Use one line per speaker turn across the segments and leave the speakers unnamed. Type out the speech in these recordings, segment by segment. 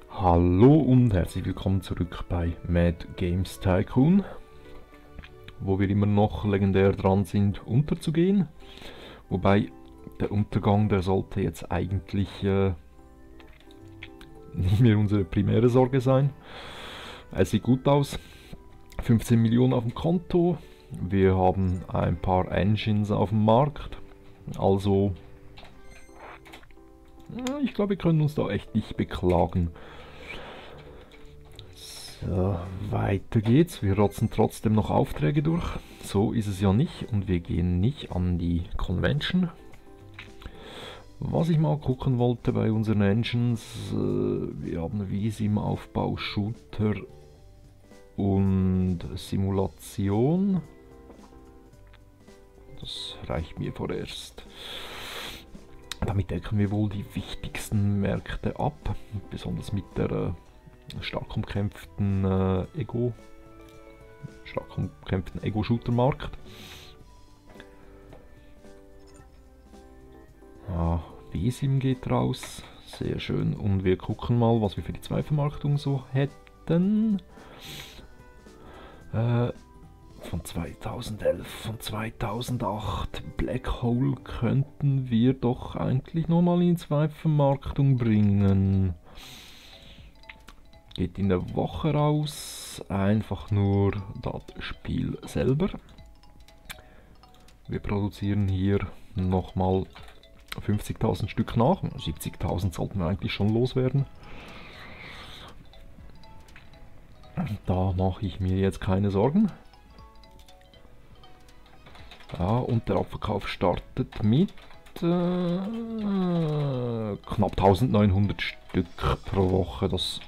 Hallo und herzlich willkommen zurück bei Mad Games Tycoon, wo wir immer noch legendär dran sind unterzugehen. Wobei der Untergang, der sollte jetzt eigentlich nicht mehr unsere primäre Sorge sein. Es sieht gut aus, 15 Millionen auf dem Konto, wir haben ein paar Engines auf dem Markt, also ich glaube, wir können uns da echt nicht beklagen. So, weiter geht's. Wir rotzen trotzdem noch Aufträge durch. So ist es ja nicht und wir gehen nicht an die Convention. Was ich mal gucken wollte bei unseren Engines, wir haben Wiese im Aufbau, Shooter und Simulation. Das reicht mir vorerst. Damit decken wir wohl die wichtigsten Märkte ab, besonders mit der stark umkämpften Ego-Shooter-Markt. Ah, W7 geht raus, sehr schön. Und wir gucken mal, was wir für die Zweitvermarktung so hätten. Von 2011, von 2008, Black Hole könnten wir doch eigentlich nochmal in Zweitvermarktung bringen. Geht in der Woche raus, einfach nur das Spiel selber. Wir produzieren hier nochmal 50.000 Stück nach, 70.000 sollten wir eigentlich schon loswerden. Da mache ich mir jetzt keine Sorgen. Ja, und der Abverkauf startet mit knapp 1900 Stück pro Woche. Das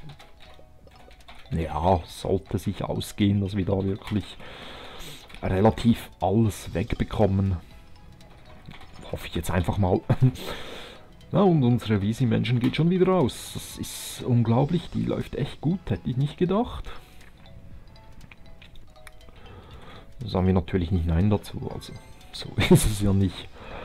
ja, sollte sich ausgehen, dass wir da wirklich relativ alles wegbekommen. Hoffe ich jetzt einfach mal. Ja, und unsere Visi-Menschen geht schon wieder raus. Das ist unglaublich, die läuft echt gut, hätte ich nicht gedacht. Da sagen wir natürlich nicht Nein dazu, also so ist es ja nicht.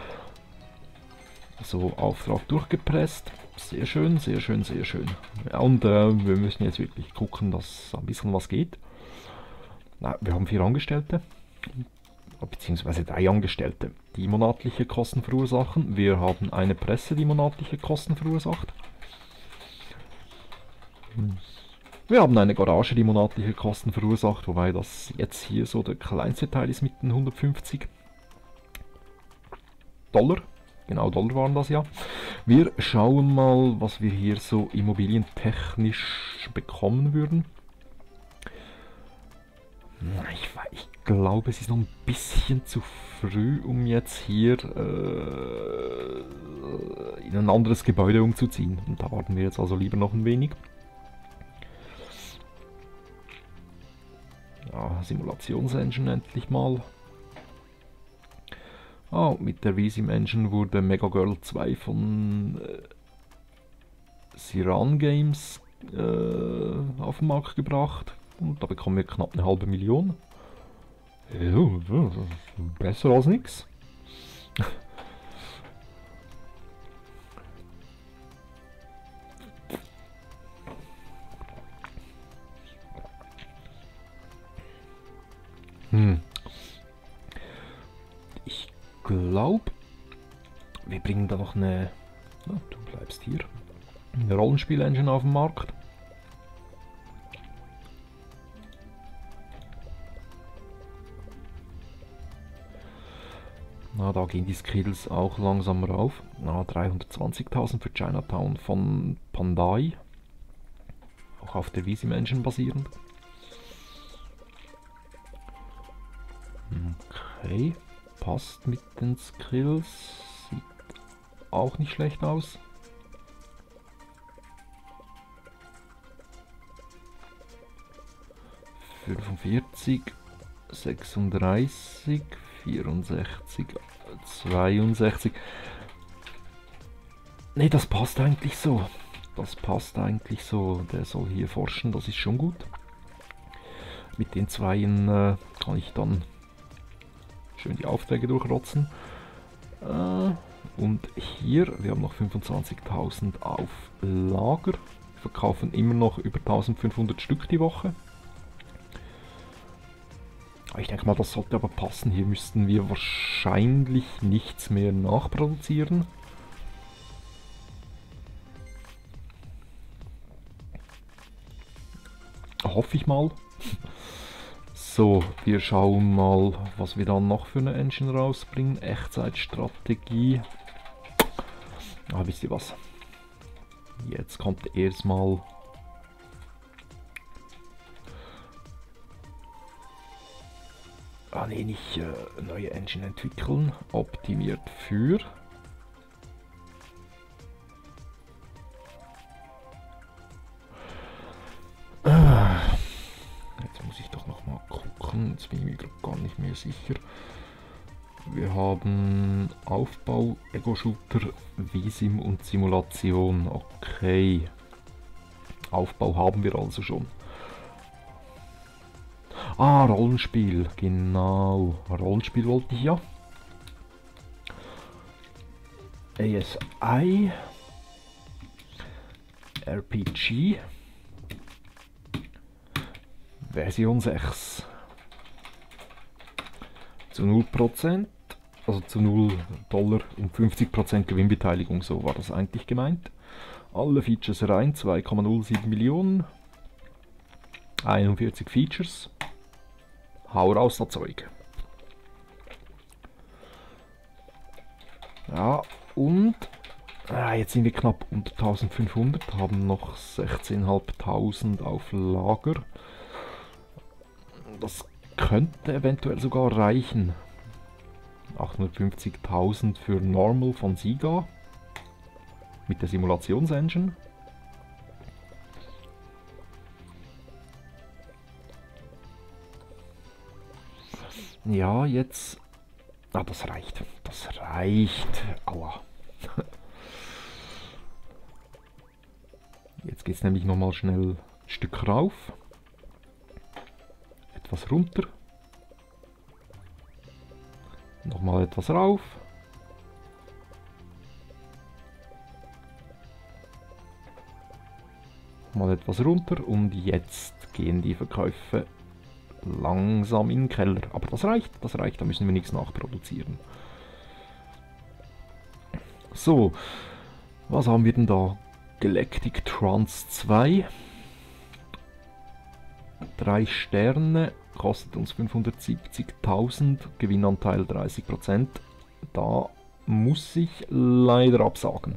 So, Auftrag durchgepresst. Sehr schön, sehr schön, sehr schön. Ja, und wir müssen jetzt wirklich gucken, dass ein bisschen was geht. Na, wir haben 4 Angestellte, beziehungsweise 3 Angestellte, die monatliche Kosten verursachen. Wir haben eine Presse, die monatliche Kosten verursacht. Wir haben eine Garage, die monatliche Kosten verursacht, wobei das jetzt hier so der kleinste Teil ist mit den 150 Dollar. Genau, Dollar waren das ja. Wir schauen mal, was wir hier so immobilientechnisch bekommen würden. Ich glaube, es ist noch ein bisschen zu früh, um jetzt hier in ein anderes Gebäude umzuziehen. Und da warten wir jetzt also lieber noch ein wenig. Ja, Simulationsengine endlich mal. Ah, mit der VSim Engine wurde Mega Girl 2 von Siran Games auf den Markt gebracht. Und da bekommen wir knapp eine halbe Million. Ja, besser als nichts. Ich glaube, wir bringen da noch eine... Na, du bleibst hier. Eine Rollenspiel-Engine auf den Markt. Na, da gehen die Skills auch langsam rauf. Na, 320.000 für Chinatown von Pandai. Auch auf der VSim Engine basierend. Okay, passt mit den Skills. Sieht auch nicht schlecht aus. ...45, 36, 64, 62... Ne, das passt eigentlich so. Das passt eigentlich so. Der soll hier forschen, das ist schon gut. Mit den Zweien kann ich dann schön die Aufträge durchrotzen. Und hier, wir haben noch 25.000 auf Lager verkaufen immer noch über 1500 Stück die Woche. Ich denke mal, das sollte aber passen. Hier müssten wir wahrscheinlich nichts mehr nachproduzieren. Hoffe ich mal. So, wir schauen mal, was wir dann noch für eine Engine rausbringen. Echtzeitstrategie. Ah, wisst ihr was? Jetzt kommt erstmal nicht neue Engine entwickeln. Optimiert für. Jetzt muss ich doch noch mal gucken. Jetzt bin ich mir gar nicht mehr sicher. Wir haben Aufbau, Ego-Shooter, VSim und Simulation. Okay. Aufbau haben wir also schon. Ah, Rollenspiel. Genau. Rollenspiel wollte ich ja. ASI. RPG. Version 6. Zu 0%. Also zu $0 und 50% Gewinnbeteiligung, so war das eigentlich gemeint. Alle Features rein, 2,07 Millionen. 41 Features. Hau raus das Zeug. Ja, und jetzt sind wir knapp unter 1500, haben noch 16.500 auf Lager. Das könnte eventuell sogar reichen. 850.000 für Normal von Siga mit der Simulationsengine. Ja, jetzt... Ah, das reicht. Das reicht. Aua. Jetzt geht es nämlich nochmal schnell ein Stück rauf. Etwas runter. Nochmal etwas rauf. Mal etwas runter und jetzt gehen die Verkäufe langsam in den Keller. Aber das reicht, da müssen wir nichts nachproduzieren. So, was haben wir denn da? Galactic Trance 2. 3 Sterne, kostet uns 570.000, Gewinnanteil 30%. Da muss ich leider absagen.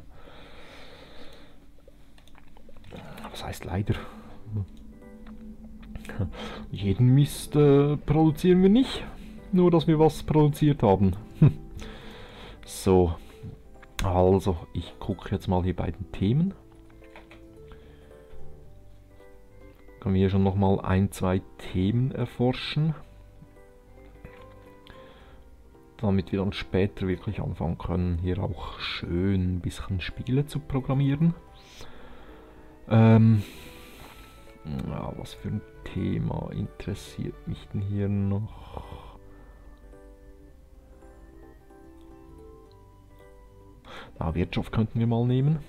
Was heißt leider? Jeden Mist produzieren wir nicht, nur dass wir was produziert haben. So, also ich gucke jetzt mal hier bei den Themen. Können wir hier schon nochmal 1, 2 Themen erforschen, damit wir dann später wirklich anfangen können, hier auch schön ein bisschen Spiele zu programmieren. Ja, was für ein Thema interessiert mich denn hier noch? Na, Wirtschaft könnten wir mal nehmen.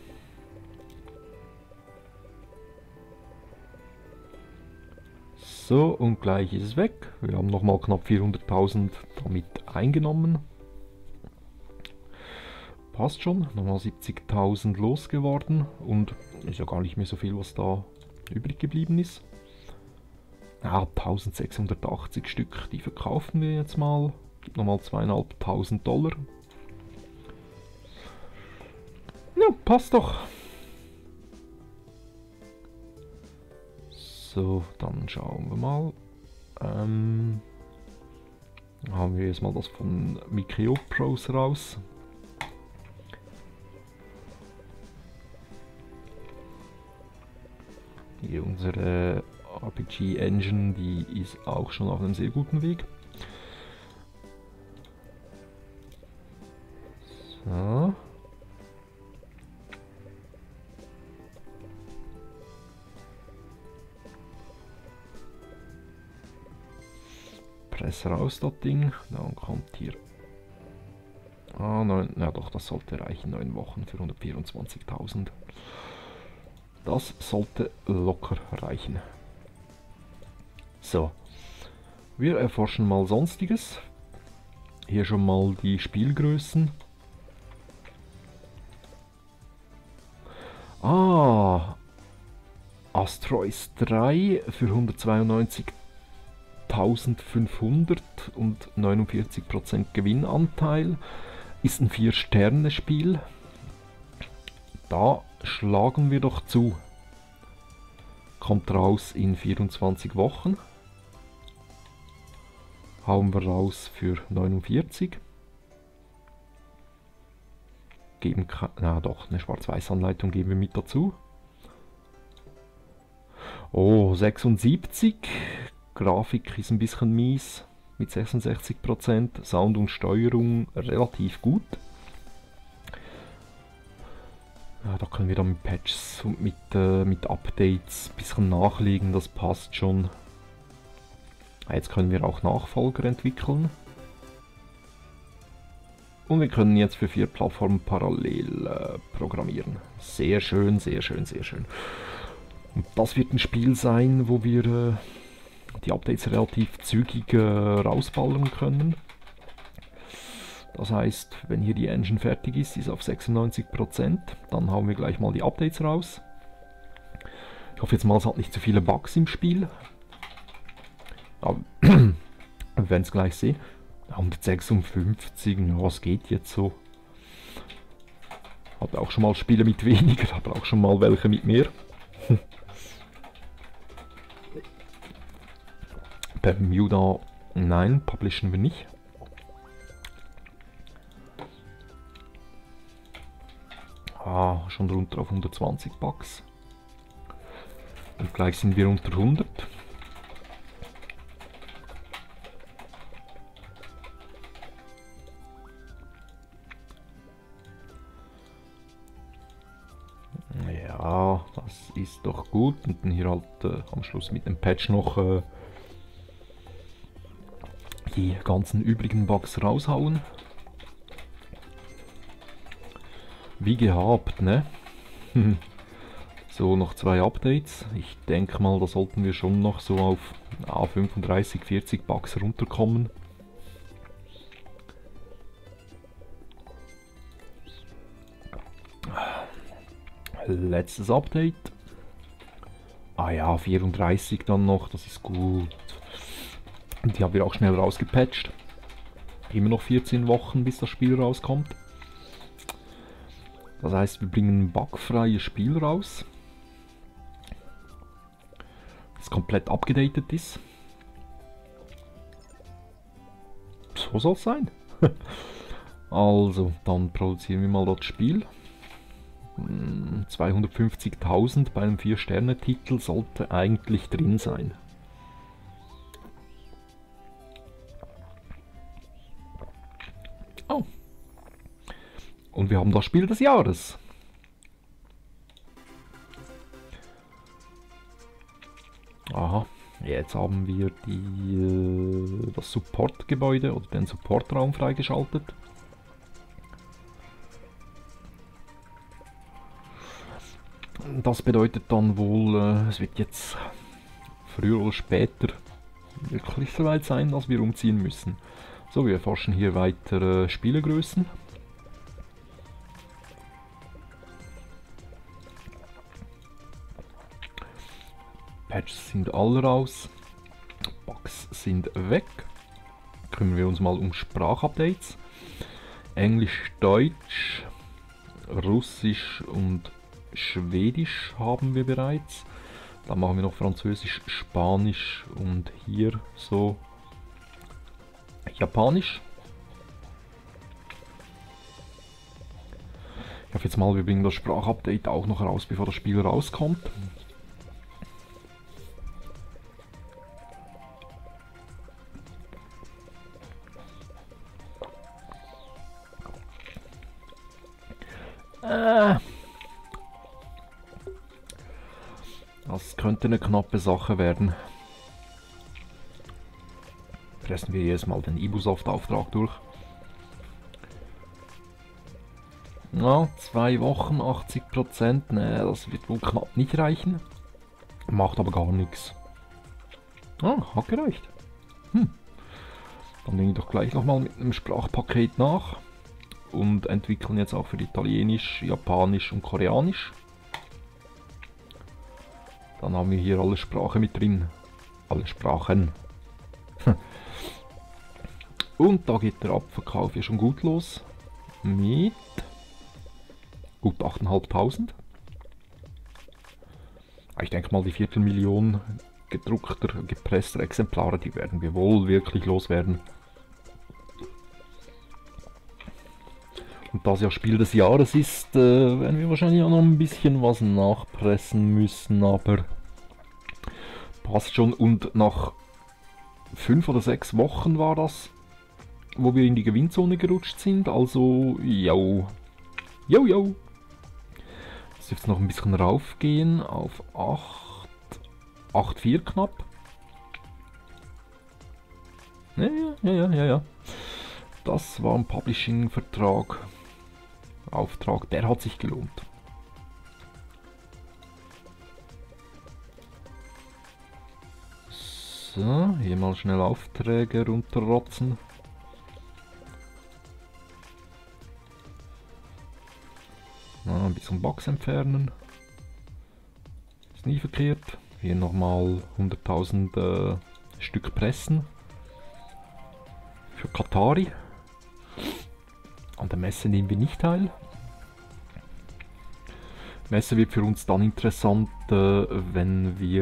So, und gleich ist es weg. Wir haben nochmal knapp 400.000 damit eingenommen. Passt schon, nochmal 70.000 losgeworden und ist ja gar nicht mehr so viel, was da übrig geblieben ist. Ja, 1680 Stück, die verkaufen wir jetzt mal. Gibt nochmal $2.500. Ja, passt doch. So, dann schauen wir mal. Haben wir jetzt mal das von Mikio Pros raus. Hier unsere RPG Engine, die ist auch schon auf einem sehr guten Weg. So. Press raus das Ding, dann kommt hier. Ah, nein, ja doch, das sollte reichen, 9 Wochen für 124.000. Das sollte locker reichen. So, wir erforschen mal Sonstiges. Hier schon mal die Spielgrößen. Ah, Asteroids 3 für 192.500 und 49% Gewinnanteil. Ist ein 4-Sterne-Spiel. Da schlagen wir doch zu. Kommt raus in 24 Wochen. Hauen wir raus für 49. Geben, na doch, eine Schwarz-Weiß-Anleitung geben wir mit dazu. Oh, 76. Grafik ist ein bisschen mies mit 66%. Sound und Steuerung relativ gut. Ja, da können wir dann mit Patches und mit Updates ein bisschen nachlegen, das passt schon. Jetzt können wir auch Nachfolger entwickeln. Und wir können jetzt für 4 Plattformen parallel programmieren. Sehr schön, sehr schön, sehr schön. Und das wird ein Spiel sein, wo wir die Updates relativ zügig rausballern können. Das heißt, wenn hier die Engine fertig ist, ist auf 96%, dann hauen wir gleich mal die Updates raus. Ich hoffe jetzt mal, es hat nicht zu viele Bugs im Spiel. Aber wir werden es gleich sehen. 156, ja, es geht jetzt so. Hatte auch schon mal Spiele mit weniger, aber auch schon mal welche mit mehr. Bermuda, nein, publishen wir nicht. Ah, schon runter auf 120 Bucks. Und gleich sind wir unter 100. Ja, das ist doch gut. Und dann hier halt am Schluss mit dem Patch noch die ganzen übrigen Bugs raushauen. Wie gehabt, ne? So, noch 2 Updates. Ich denke mal, da sollten wir schon noch so auf 35, 40 Bugs runterkommen. Letztes Update. Ah ja, 34 dann noch, das ist gut. Die haben wir auch schnell rausgepatcht. Immer noch 14 Wochen, bis das Spiel rauskommt. Das heißt, wir bringen ein bugfreies Spiel raus, das komplett abgedatet ist. So soll es sein. Also, dann produzieren wir mal das Spiel. 250.000 bei einem 4-Sterne-Titel sollte eigentlich drin sein. Oh. Und wir haben das Spiel des Jahres. Aha, jetzt haben wir das Support-Gebäude oder den Support-Raum freigeschaltet. Das bedeutet dann wohl, es wird jetzt früher oder später wirklich so weit sein, dass wir umziehen müssen. So, wir erforschen hier weiter Spielegrößen. Patches sind alle raus, Bugs sind weg. Kümmern wir uns mal um Sprachupdates. Englisch, Deutsch, Russisch und Schwedisch haben wir bereits. Dann machen wir noch Französisch, Spanisch und hier so Japanisch. Ich hoffe jetzt mal, wir bringen das Sprachupdate auch noch raus, bevor das Spiel rauskommt. Das könnte eine knappe Sache werden. Pressen wir jetzt mal den Ibusoft-Auftrag durch. Ja, 2 Wochen, 80%. Ne, das wird wohl knapp nicht reichen. Macht aber gar nichts. Ah, hat gereicht. Hm. Dann legen wir doch gleich nochmal mit einem Sprachpaket nach. Und entwickeln jetzt auch für Italienisch, Japanisch und Koreanisch. Dann haben wir hier alle Sprachen mit drin. Alle Sprachen. Und da geht der Abverkauf ja schon gut los. Mit gut 8.500. Ich denke mal, die 250.000 gedruckter, gepresster Exemplare, die werden wir wohl wirklich loswerden. Und da es ja Spiel des Jahres ist, werden wir wahrscheinlich auch noch ein bisschen was nachpressen müssen, aber passt schon. Und nach 5 oder 6 Wochen war das, wo wir in die Gewinnzone gerutscht sind, also yo. Yo, yo. Es dürfte noch ein bisschen raufgehen auf 8,4 knapp. Ja. Das war ein Publishing-Vertrag. Auftrag, der hat sich gelohnt. So, hier mal schnell Aufträge runterrotzen. Na, ein bisschen Bugs entfernen. Ist nie verkehrt. Hier nochmal 100.000 Stück pressen. Für Katari. An der Messe nehmen wir nicht teil. Messe wird für uns dann interessant, wenn wir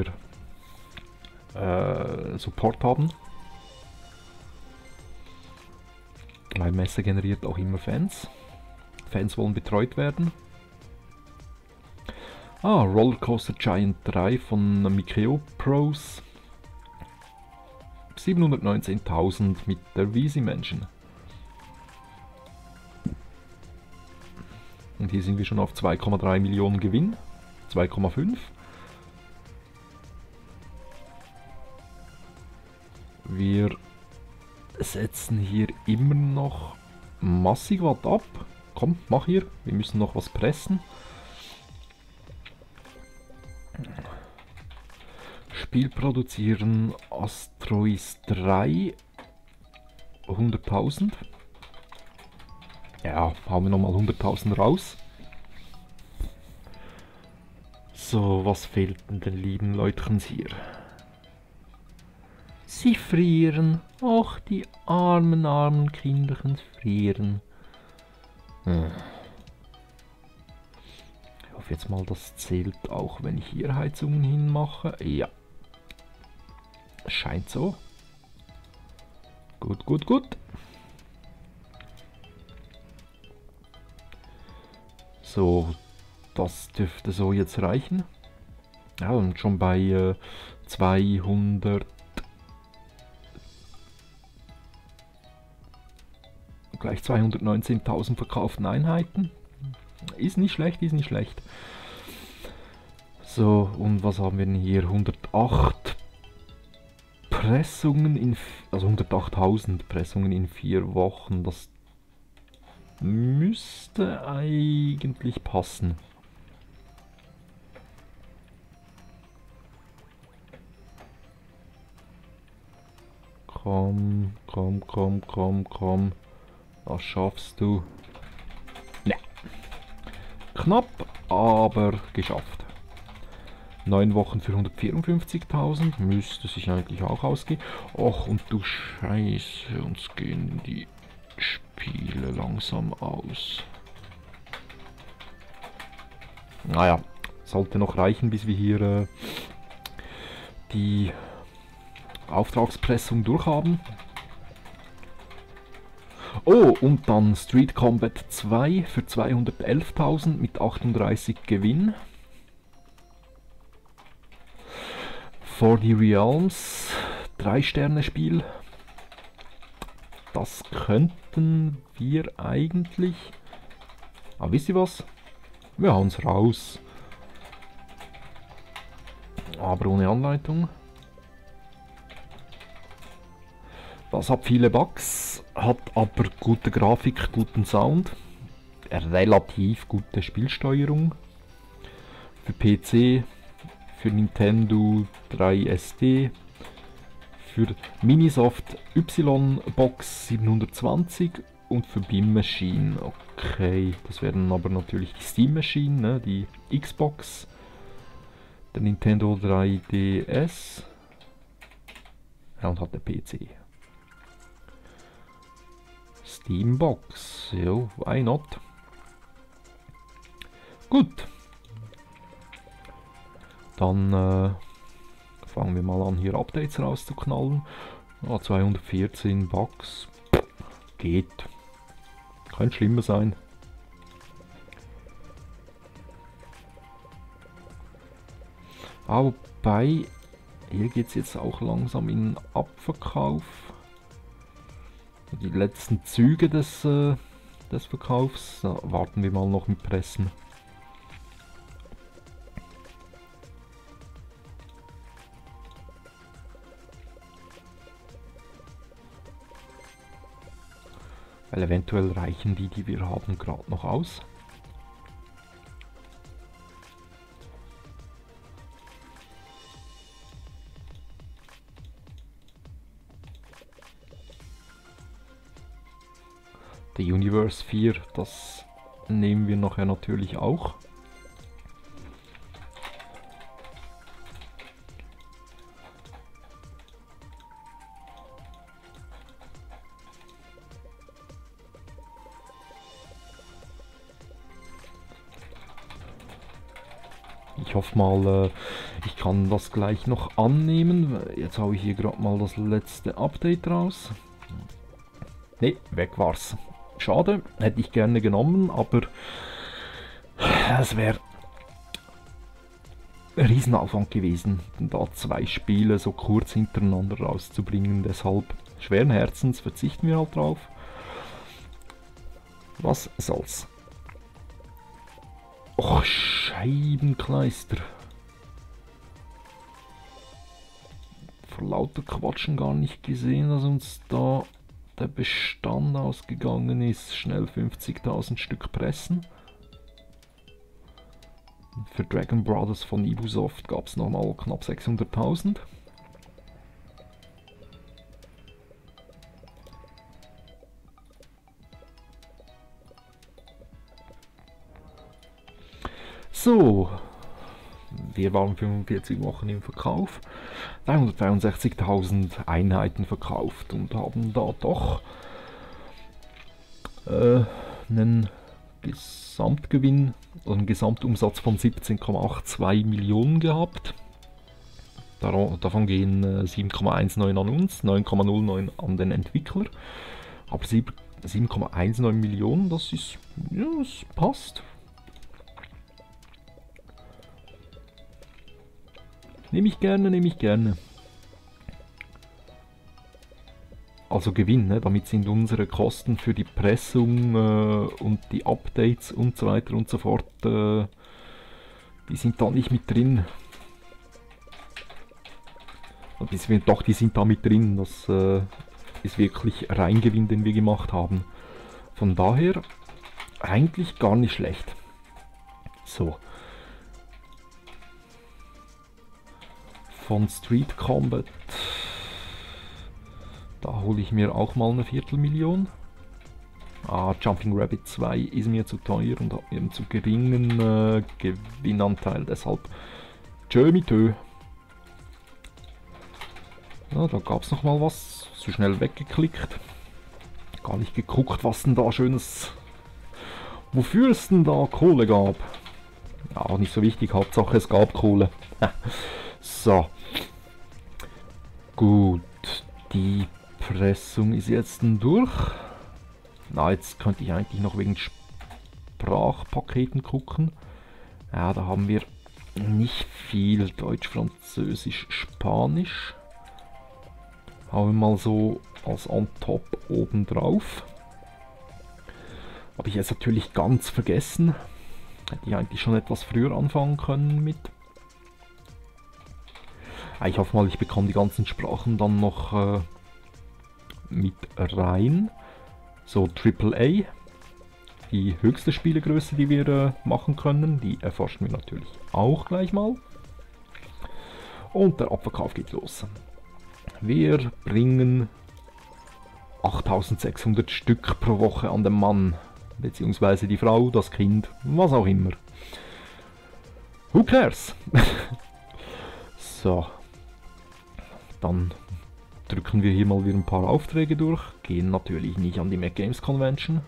Support haben. Weil Messe generiert auch immer Fans. Fans wollen betreut werden. Ah, Rollercoaster Giant 3 von Mikeo Pros. 719.000 mit der Visi Mansion. Und hier sind wir schon auf 2,3 Millionen Gewinn. 2,5. Wir setzen hier immer noch massig was ab. Komm, mach hier. Wir müssen noch was pressen. Spiel produzieren Asteroids 3. 100.000. Ja, haben wir nochmal 100.000 raus. So, was fehlt denn den lieben Leutchens hier? Sie frieren. Och, die armen Kinderchen frieren. Ich hoffe jetzt mal, das zählt auch, wenn ich hier Heizungen hinmache. Ja. Scheint so. Gut. So, das dürfte so jetzt reichen. Ja, und schon bei 200... Gleich 219.000 verkauften Einheiten. Ist nicht schlecht. So, und was haben wir denn hier? 108 Pressungen also 108.000 Pressungen in 4 Wochen. Das müsste eigentlich passen. Komm. Das schaffst du. Ne. Knapp, aber geschafft. 9 Wochen für 154.000. Müsste sich eigentlich auch ausgehen. Och, und du Scheiße, uns gehen die Spiele langsam aus. Naja, sollte noch reichen, bis wir hier die Auftragspressung durchhaben. Oh, und dann Street Combat 2 für 211.000 mit 38 Gewinn. For the Realms 3-Sterne-Spiel. Das könnten wir eigentlich... Aber wisst ihr was? Wir hauen es raus. Aber ohne Anleitung. Das hat viele Bugs, hat aber gute Grafik, guten Sound. relativ gute Spielsteuerung. Für PC, für Nintendo 3SD, für Minisoft Y-Box 720 und für Beam Machine. Okay, das wären aber natürlich die Steam Machine, ne? Die Xbox, der Nintendo 3DS, ja, und hat der PC. Steambox, jo, why not? Gut. Dann fangen wir mal an, hier Updates rauszuknallen. 214 Bugs. Geht. Kann schlimmer sein. Aber wobei, hier geht es jetzt auch langsam in den Abverkauf. Die letzten Züge des Verkaufs. Da warten wir mal noch mit Pressen. Weil eventuell reichen die wir haben, gerade noch aus. Der Universe 4, das nehmen wir nachher natürlich auch. Ich hoffe mal, ich kann das gleich noch annehmen. Jetzt habe ich hier gerade mal das letzte Update raus. Ne, weg war's. Schade, hätte ich gerne genommen, aber es wäre ein Riesenaufwand gewesen, da 2 Spiele so kurz hintereinander rauszubringen. Deshalb schweren Herzens verzichten wir halt drauf. Was soll's. Och, Scheibenkleister. Vor lauter Quatschen gar nicht gesehen, dass uns da der Bestand ausgegangen ist. Schnell 50.000 Stück pressen. Für Dragon Brothers von Ubisoft gab es nochmal knapp 600.000. So, wir waren 45 Wochen im Verkauf, 363.000 Einheiten verkauft und haben da doch einen Gesamtgewinn, einen Gesamtumsatz von 17,82 Millionen gehabt. Davon gehen 7,19 an uns, 9,09 an den Entwickler. Aber 7,19 Millionen, das ist, ja, das passt. Nehme ich gerne, nehme ich gerne. Also Gewinn, ne? Damit sind unsere Kosten für die Pressung und die Updates und so weiter und so fort, die sind da nicht mit drin. Doch, die sind da mit drin. Das ist wirklich Reingewinn, den wir gemacht haben. Von daher eigentlich gar nicht schlecht. So. Von Street Combat, da hole ich mir auch mal eine Viertelmillion. Jumping Rabbit 2 ist mir zu teuer und hat mir einen zu geringen Gewinnanteil, deshalb tschö mit tö. Ja, da gab es noch mal was, zu schnell weggeklickt. Gar nicht geguckt, was denn da schönes, wofür es denn da Kohle gab. Ja, auch nicht so wichtig, Hauptsache es gab Kohle. So. Gut, die Pressung ist jetzt durch. Na, jetzt könnte ich eigentlich noch wegen Sprachpaketen gucken. Ja, da haben wir nicht viel. Deutsch, Französisch, Spanisch. Haben wir mal so als on top oben drauf. Habe ich jetzt natürlich ganz vergessen. Hätte ich eigentlich schon etwas früher anfangen können mit. Ich hoffe mal, ich bekomme die ganzen Sprachen dann noch mit rein. So, AAA. die höchste Spielegröße, die wir machen können. Die erforschen wir natürlich auch gleich mal. Und der Abverkauf geht los. Wir bringen 8600 Stück pro Woche an den Mann, beziehungsweise die Frau, das Kind, was auch immer. Who cares? So, dann drücken wir hier mal wieder ein paar Aufträge durch, gehen natürlich nicht an die Mac Games Convention.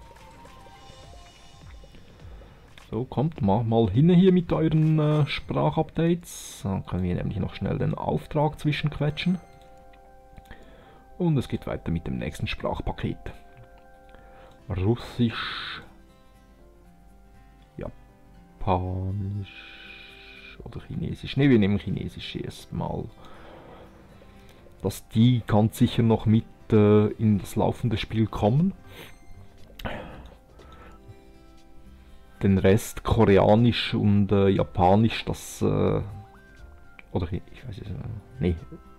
So, kommt, mach mal hin hier mit euren Sprachupdates, dann können wir nämlich noch schnell den Auftrag zwischenquetschen. Und es geht weiter mit dem nächsten Sprachpaket. Russisch, Japanisch oder Chinesisch. Ne, wir nehmen Chinesisch erstmal. Dass die ganz sicher noch mit in das laufende Spiel kommen. Den Rest Koreanisch und Japanisch, das oder ich weiß es nicht. Nee.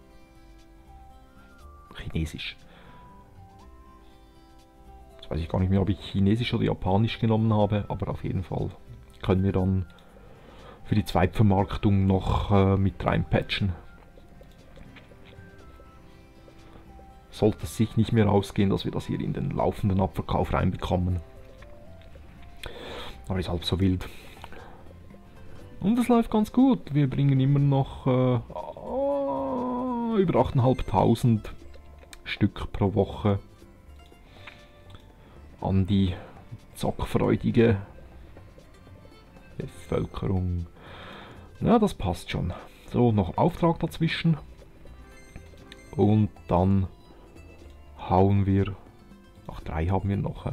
Chinesisch. Jetzt weiß ich gar nicht mehr, ob ich Chinesisch oder Japanisch genommen habe, aber auf jeden Fall können wir dann für die Zweitvermarktung noch mit reinpatchen. Sollte es sich nicht mehr ausgehen, dass wir das hier in den laufenden Abverkauf reinbekommen. Aber ist halb so wild. Und es läuft ganz gut. Wir bringen immer noch über 8.500 Stück pro Woche an die zockfreudige Bevölkerung. Ja, das passt schon. So, noch Auftrag dazwischen. Und dann hauen wir... Ach, 3 haben wir noch.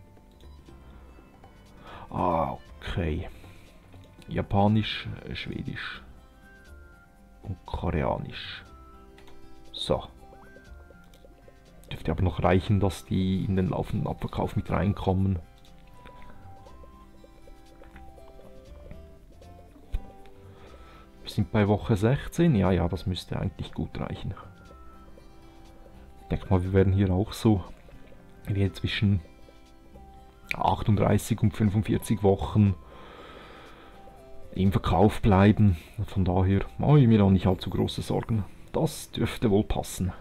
Okay. Japanisch, Schwedisch und Koreanisch. So. Dürfte aber noch reichen, dass die in den laufenden Abverkauf mit reinkommen. Wir sind bei Woche 16. Ja, das müsste eigentlich gut reichen. Ich denke mal, wir werden hier auch so zwischen 38 und 45 Wochen im Verkauf bleiben. Von daher mache ich mir auch nicht allzu große Sorgen. Das dürfte wohl passen.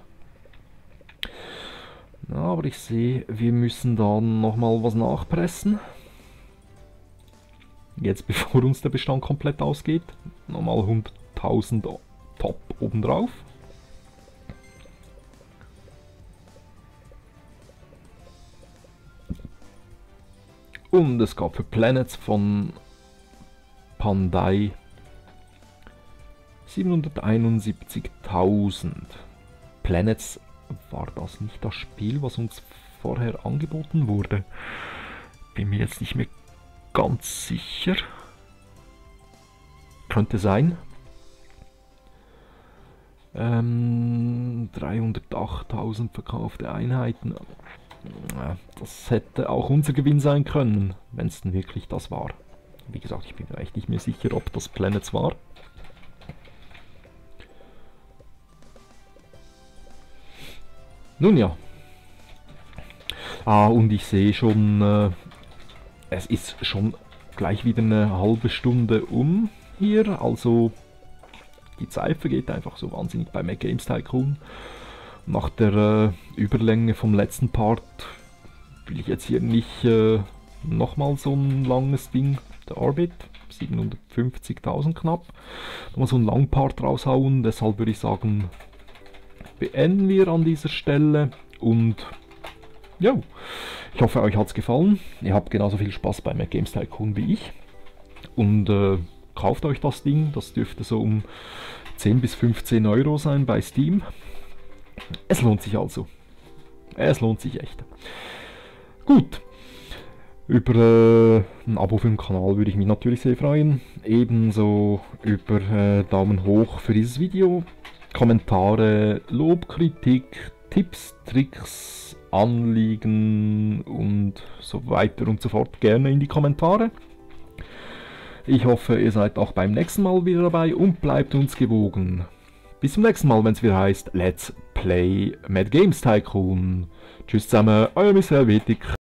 Ja, aber ich sehe, wir müssen dann nochmal was nachpressen. Jetzt bevor uns der Bestand komplett ausgeht. Nochmal 100.000 Top obendrauf. Und es gab für Planets von Pandai 771.000. Planets, war das nicht das Spiel, was uns vorher angeboten wurde? Bin mir jetzt nicht mehr ganz sicher. Könnte sein. 308.000 verkaufte Einheiten. Das hätte auch unser Gewinn sein können, wenn es denn wirklich das war. Wie gesagt, ich bin mir echt nicht mehr sicher, ob das Planets war. Nun ja. Und ich sehe schon, es ist schon gleich wieder eine halbe Stunde um hier. Also die Zeit vergeht einfach so wahnsinnig bei Mac Games Tycoon. Nach der Überlänge vom letzten Part will ich jetzt hier nicht nochmal so ein langes Ding, der Orbit, 750.000 knapp, nochmal so einen langen Part raushauen. Deshalb würde ich sagen, beenden wir an dieser Stelle und ja, ich hoffe, euch hat es gefallen. Ihr habt genauso viel Spaß bei Mac Games Tycoon wie ich und kauft euch das Ding. Das dürfte so um 10 bis 15 Euro sein bei Steam. Es lohnt sich also. Es lohnt sich echt. Gut. Über ein Abo für den Kanal würde ich mich natürlich sehr freuen. Ebenso über Daumen hoch für dieses Video. Kommentare, Lob, Kritik, Tipps, Tricks, Anliegen und so weiter und so fort gerne in die Kommentare. Ich hoffe, ihr seid auch beim nächsten Mal wieder dabei und bleibt uns gewogen. Bis zum nächsten Mal, wenn es wieder heißt Let's Play Mac Games Tycoon. Tschüss zusammen, euer Miss Helvetik.